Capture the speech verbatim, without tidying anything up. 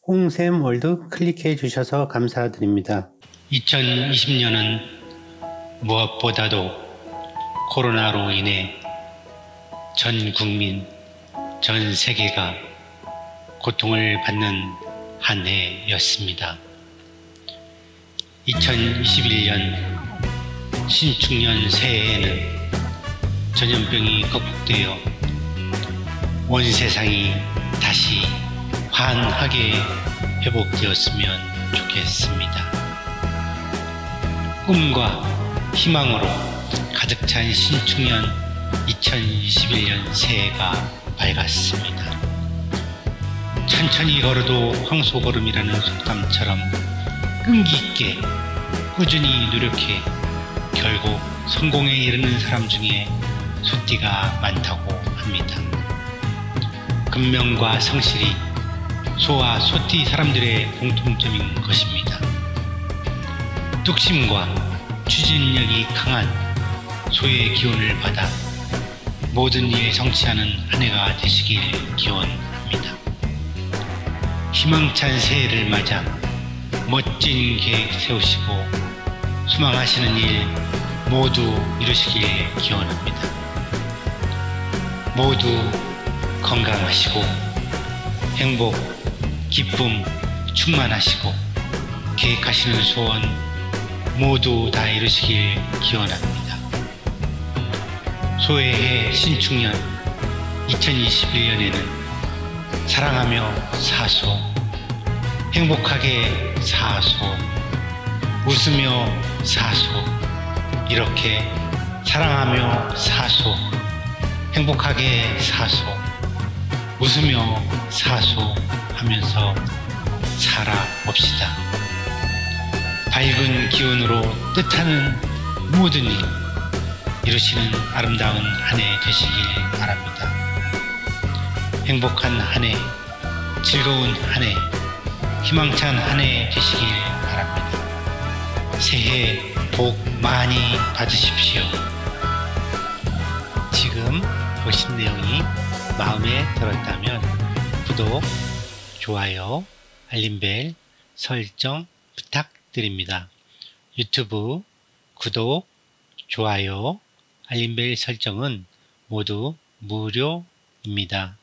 홍샘월드 클릭해 주셔서 감사드립니다. 이천이십 년은 무엇보다도 코로나로 인해 전 국민, 전 세계가 고통을 받는 한 해였습니다. 이천이십일 년 신축년 새해에는 전염병이 극복되어 온 세상이 다시 환하게 회복되었으면 좋겠습니다. 꿈과 희망으로 가득 찬 신축년 이천이십일 년 새해가 밝았습니다. 천천히 걸어도 황소걸음이라는 속담처럼 끈기 있게 꾸준히 노력해 결국 성공에 이르는 사람 중에 소띠가 많다고 합니다. 근명과 성실이 소와 소띠 사람들의 공통점인 것입니다. 뚝심과 추진력이 강한 소의 기운을 받아 모든 일에 성취하는 한 해가 되시길 기원합니다. 희망찬 새해를 맞아 멋진 계획 세우시고 소망하시는 일 모두 이루시길 기원합니다. 모두 건강하시고 행복, 기쁨 충만하시고 계획하시는 소원 모두 다 이루시길 기원합니다. 소해해 신축년 이천이십일 년에는 사랑하며 사소, 행복하게 사소, 웃으며 사소, 이렇게 사랑하며 사소, 행복하게 사소, 웃으며 사소 하면서 살아봅시다. 밝은 기운으로 뜻하는 모든 일 이루시는 아름다운 한 해 되시길 바랍니다. 행복한 한 해, 즐거운 한 해, 희망찬 한 해 되시길 바랍니다. 새해 복 많이 받으십시오. 지금 보신 내용이 마음에 들었다면 구독, 좋아요, 알림벨 설정 부탁드립니다. 유튜브 구독, 좋아요, 알림벨 설정은 모두 무료입니다.